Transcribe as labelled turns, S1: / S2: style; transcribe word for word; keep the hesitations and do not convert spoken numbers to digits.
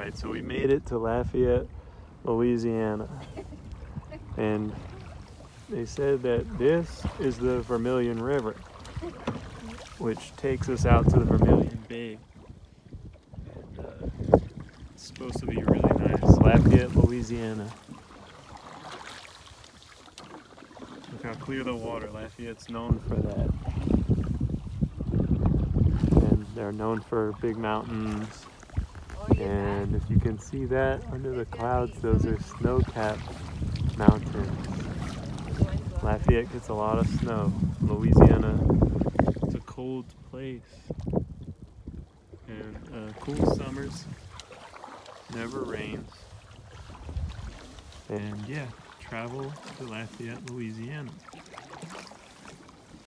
S1: Alright, so we made it to Lafayette, Louisiana. And they said that this is the Vermilion River, which takes us out to the Vermilion Bay. And, uh, it's supposed to be really nice. Lafayette, Louisiana. Look how clear the water. Lafayette's known for that. And they're known for big mountains. And if you can see that under the clouds, those are snow-capped mountains. Lafayette gets a lot of snow. Louisiana, it's a cold place. And uh, cool summers, never rains. And yeah, travel to Lafayette, Louisiana.